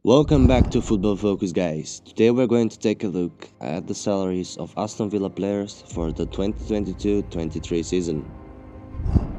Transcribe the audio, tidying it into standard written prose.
Welcome back to Football Focus, guys. Today we're going to take a look at the salaries of Aston Villa players for the 2022-23 season.